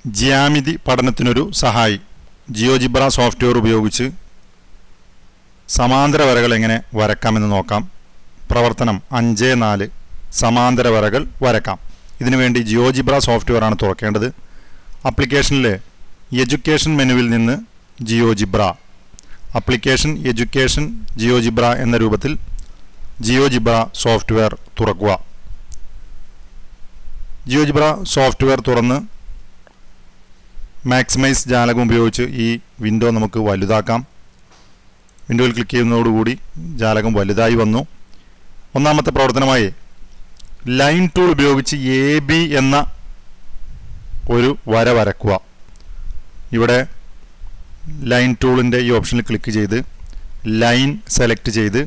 ജ്യാമിതി പഠനത്തിനൊരു സഹായി GeoGebra software ഉപയോഗിച്ച് സമാന്തര വരകൾ എങ്ങനെ വരക്കാമെന്ന് നോക്കാം. പ്രവർത്തനം 5.4 സമാന്തര വരകൾ വരക്കാം. ഇതിനുവേണ്ടി ജിയോജിബ്ര സോഫ്റ്റ്വെയർ ആണ് തുറക്കേണ്ടത്. ആപ്ലിക്കേഷനിലെ എഡ്യൂക്കേഷൻ മെനുവിൽ നിന്ന് ജിയോജിബ്ര ആപ്ലിക്കേഷൻ എഡ്യൂക്കേഷൻ ജിയോജിബ്ര എന്ന രൂപത്തിൽ ജിയോജിബ്ര സോഫ്റ്റ്വെയർ തുറക്കുക. ജിയോജിബ്ര സോഫ്റ്റ്വെയർ തുറന്ന് മാക്സിമൈസ് ജാലകം ഉപയോഗിച്ച് ഈ വിൻഡോ നമുക്ക് വലുതാക്കാം. വിൻഡോയിൽ ക്ലിക്ക് ചെയ്യുന്നതോടുകൂടി ജാലകം വലുതായി വന്നു. ഒന്നാമത്തെ പ്രവർത്തനമായി ലൈൻ ടൂൾ ഉപയോഗിച്ച് AB എന്ന ഒരു വര വരക്കുക. ഇവിടെ ലൈൻ ടൂളിൻ്റെ ഈ ഓപ്ഷനിൽ ക്ലിക്ക് ചെയ്ത് ലൈൻ സെലക്ട് ചെയ്ത്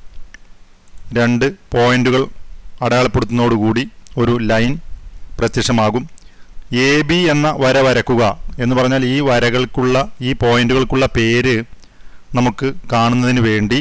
2 പോയിന്റുകൾ അടയാളപ്പെടുത്തുന്നതോടുകൂടി ഒരു ലൈൻ പ്രത്യക്ഷമാകും. AB എന്ന വര വരക്കുക എന്ന് പറഞ്ഞാൽ ഈ വരകൾക്കുള്ള ഈ പോയിന്റുകൾക്കുള്ള പേര് നമുക്ക് കാണുന്നതിന് വേണ്ടി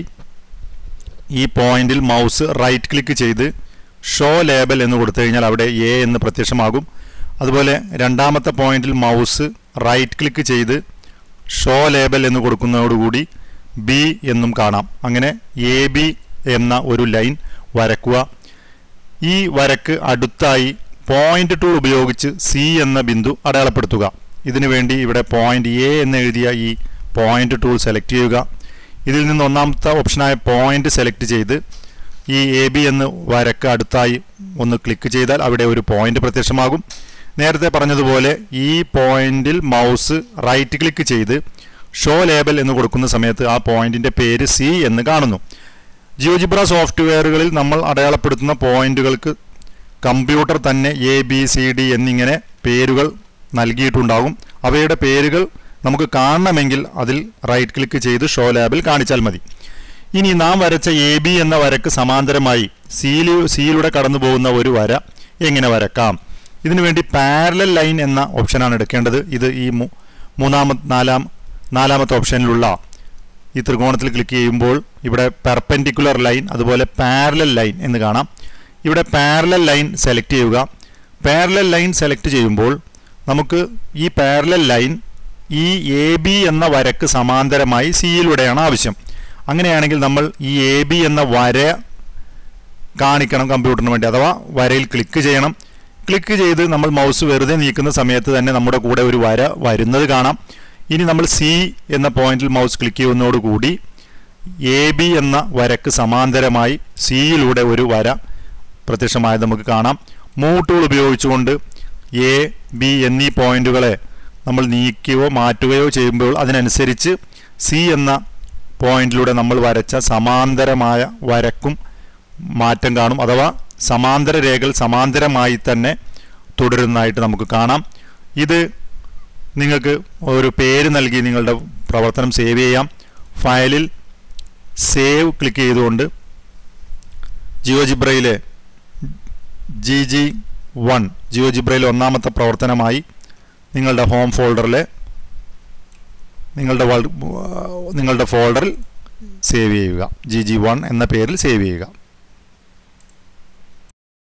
ഈ പോയിന്റിൽ മൗസ് റൈറ്റ് ക്ലിക്ക് ചെയ്ത് ഷോ ലേബൽ എന്ന് കൊടുത്തു കഴിഞ്ഞാൽ അവിടെ A എന്ന് പ്രത്യക്ഷമാകും. അതുപോലെ രണ്ടാമത്തെ പോയിന്റിൽ മൗസ് റൈറ്റ് ക്ലിക്ക് ചെയ്ത് ഷോ ലേബൽ എന്ന് കൊടുക്കുന്നതോടുകൂടി B എന്നും കാണാം. അങ്ങനെ AB എന്ന ഒരു ലൈൻ വരക്കുക. ഈ വരക്ക് അടുത്തായി പോയിന്റ് ടൂൾ ഉപയോഗിച്ച് C എന്ന ബിന്ദു അടയാളപ്പെടുത്തുക. ഇതിനു വേണ്ടി ഇവിടെ പോയിന്റ് A എന്ന് എഴുതിയ ഈ പോയിന്റ് ടൂൾ സെലക്ട് ചെയ്യുക. ഇതിൽ നിന്ന് ഒന്നാമത്തെ ഓപ്ഷനായ പോയിന്റ് സെലക്ട് ചെയ്ത് ഈ AB എന്ന് വരക്ക് അടുത്തായി ഒന്ന് ക്ലിക്ക് ചെയ്താൽ അവിടെ ഒരു പോയിന്റ് പ്രത്യക്ഷമാകും. നേരത്തെ പറഞ്ഞതുപോലെ ഈ പോയിന്റിൽ മൗസ് റൈറ്റ് ക്ലിക്ക് ചെയ്ത് ഷോ ലേബൽ എന്ന് കൊടുക്കുന്ന സമയത്ത് ആ പോയിന്റിന്റെ പേര് C എന്ന് കാണുന്നു. ജിയോജിബ്ര സോഫ്റ്റ്വെയറുകളിൽ നമ്മൾ അടയാളപ്പെടുത്തുന്ന പോയിന്റുകൾക്ക് കമ്പ്യൂട്ടർ തന്നെ ABCD എന്നിങ്ങനെ പേരുകൾ നൽകിയിട്ടുണ്ടാകും. അവയുടെ പേരുകൾ നമുക്ക് കാണണമെങ്കിൽ അതിൽ റൈറ്റ് ക്ലിക്ക് ചെയ്ത് ഷോ ലേബൽ കാണിച്ചാൽ മതി. ഇനി നാം വരച്ച AB എന്ന വരക്ക് സമാന്തരമായി സിയിലൂടെ കടന്നു പോകുന്ന ഒരു വര എങ്ങനെ വരക്കാം? ഇതിനുവേണ്ടി പാരലൽ ലൈൻ എന്ന ഓപ്ഷനാണ് എടുക്കേണ്ടത്. ഇത് ഈ നാലാമത്തെ ഓപ്ഷനിലുള്ള ഈ ത്രികോണത്തിൽ ക്ലിക്ക് ചെയ്യുമ്പോൾ ഇവിടെ പെർപെൻഡിക്കുലർ ലൈൻ അതുപോലെ പാരലൽ ലൈൻ എന്ന് കാണാം. ഇവിടെ പാരലൽ ലൈൻ സെലക്ട് ചെയ്യുക. പാരലൽ ലൈൻ സെലക്ട് ചെയ്യുമ്പോൾ നമുക്ക് ഈ പാരലൽ ലൈൻ ഈ AB എന്ന വരക്ക് സമാന്തരമായി സിയിലൂടെയാണ് ആവശ്യം. അങ്ങനെയാണെങ്കിൽ നമ്മൾ ഈ AB എന്ന വര കാണിക്കണം കമ്പ്യൂട്ടറിന് വേണ്ടി, അഥവാ വരയിൽ ക്ലിക്ക് ചെയ്യണം. ക്ലിക്ക് ചെയ്ത് നമ്മൾ മൗസ് വെറുതെ നീക്കുന്ന സമയത്ത് തന്നെ നമ്മുടെ കൂടെ ഒരു വര വരുന്നത് കാണാം. ഇനി നമ്മൾ C എന്ന പോയിന്റിൽ മൗസ് ക്ലിക്ക് ചെയ്യുന്നതോടുകൂടി AB എന്ന വരക്ക് സമാന്തരമായി സിയിലൂടെ ഒരു വര പ്രത്യക്ഷമായത് നമുക്ക് കാണാം. മൂവ് ടൂൾ ഉപയോഗിച്ചുകൊണ്ട് A, B എന്നീ പോയിന്റുകളെ നമ്മൾ നീക്കുകയോ മാറ്റുകയോ ചെയ്യുമ്പോൾ അതിനനുസരിച്ച് C എന്ന പോയിന്റിലൂടെ നമ്മൾ വരച്ച സമാന്തരമായ വരക്കും മാറ്റം കാണും. അഥവാ സമാന്തര രേഖകൾ സമാന്തരമായി തന്നെ തുടരുന്നതായിട്ട് നമുക്ക് കാണാം. ഇത് നിങ്ങൾക്ക് ഒരു പേര് നൽകി നിങ്ങളുടെ പ്രവർത്തനം സേവ് ചെയ്യാം. ഫയലിൽ സേവ് ക്ലിക്ക് ചെയ്തുകൊണ്ട് ജിയോജിബ്രയിലെ GG1 ജിയോജിബ്രയിലെ ഒന്നാമത്തെ പ്രവർത്തനമായി നിങ്ങളുടെ ഹോം ഫോൾഡറിലെ നിങ്ങളുടെ ഫോൾഡറിൽ സേവ് ചെയ്യുക. GG1 എന്ന പേരിൽ സേവ് ചെയ്യുക.